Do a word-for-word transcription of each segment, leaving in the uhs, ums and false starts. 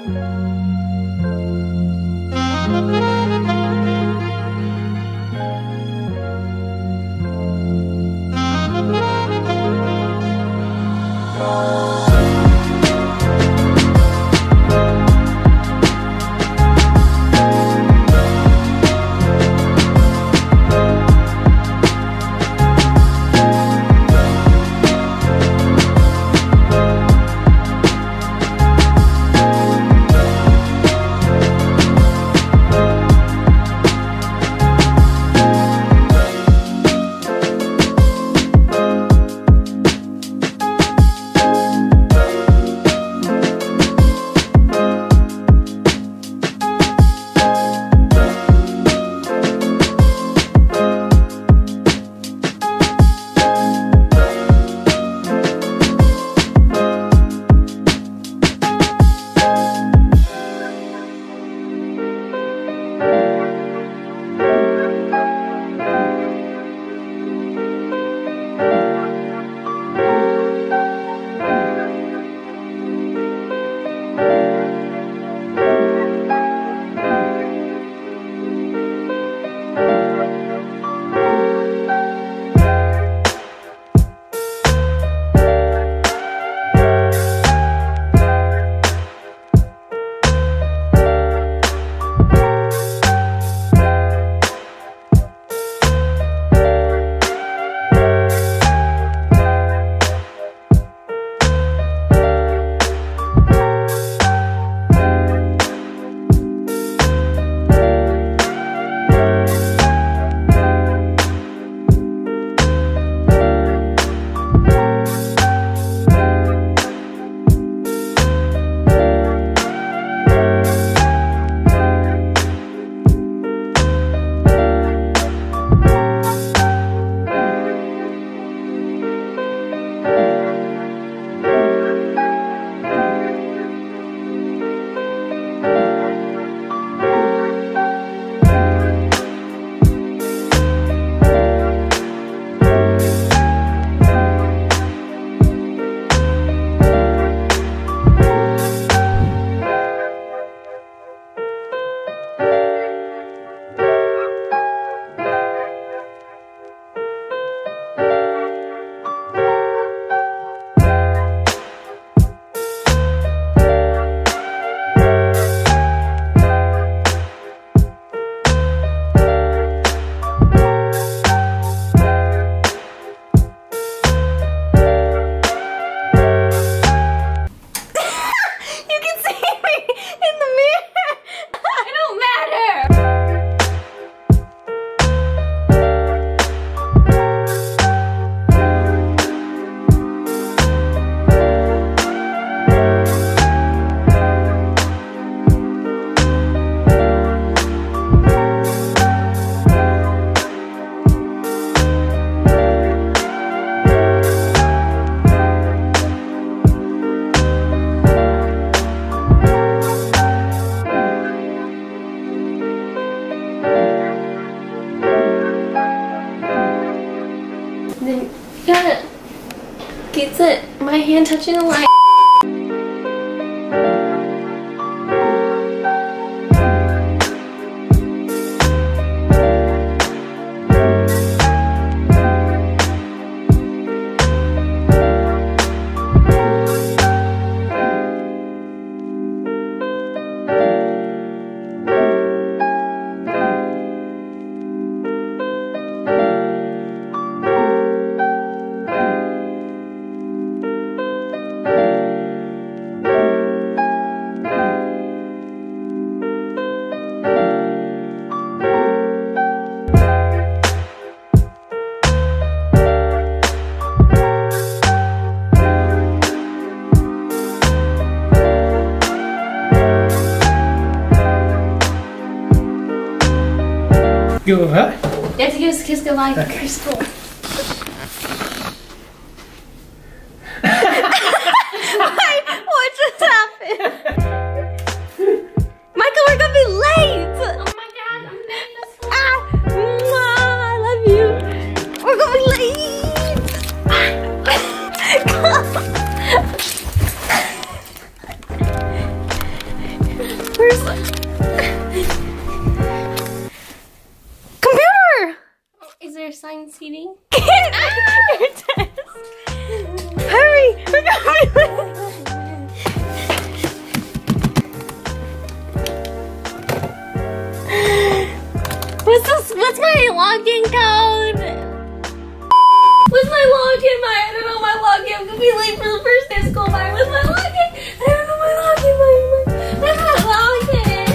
Yeah. Gets it. My hand touching the light. Go huh? You have to give us a kiss goodbye. Okay. Crystal. What just happened? Michael, we're gonna be late! Oh my god, I'm late. Ah, mwah, I love you. We're gonna be late! login code? What's my login? My, I don't know my login. I'm gonna be late for the first day of school. Bye. What's my login? I don't know my login. What's my login?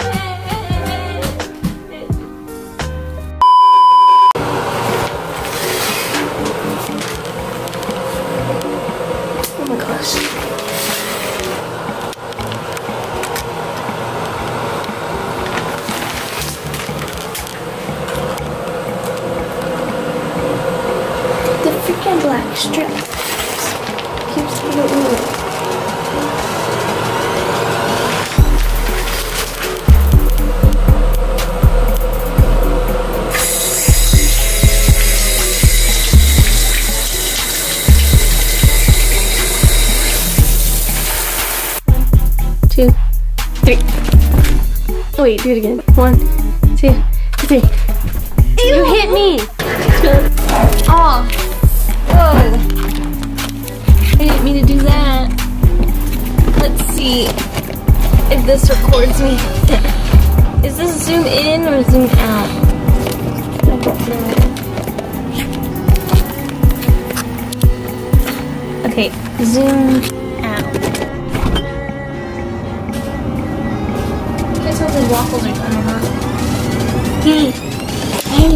Oh my gosh. The freaking black strip keeps getting moving. Two, three. Wait, do it again. One, two, three. Ew. You hit me. Oh. Whoa. I didn't mean to do that. Let's see if this records me. Is this zoom in or zoom out? I don't know. Okay, zoom out. It smells like waffles or something, huh? Hey. Hey.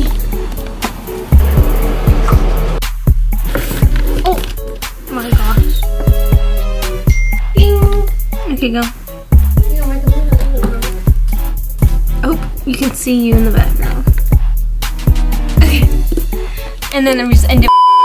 Oh my gosh. Ding. Okay, go. Oh, you can see you in the background. Okay. And then I'm just end it.